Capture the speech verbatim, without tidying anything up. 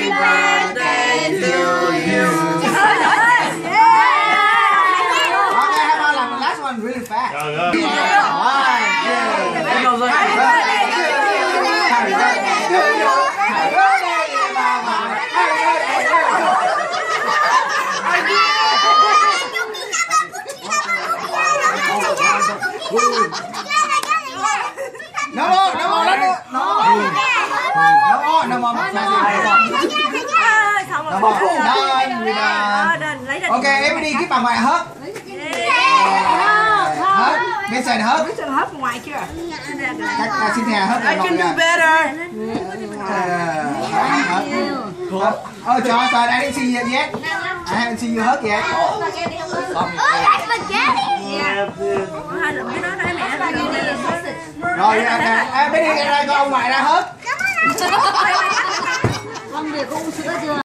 birthday to you. Okay, how about like the last one really fast? Rồi rồi. One, two, three. Happy birthday to you. Happy birthday to you. Happy birthday dear mama. Happy birthday to you. No more, no more, no more, no more, no more, no more. No more. Done, we done. Okay, everybody keep my mic up. Hớp, biết sao hớp? Biết sao hớp ngoài chưa? Các à, xin thề hớp I can do better. Hớp. Oh, Josh, I didn't see you yet. I haven't seen you hớp yet. Rồi, à, bên đây ra con ông ngoại ra hớp. Con về có uống sữa chưa?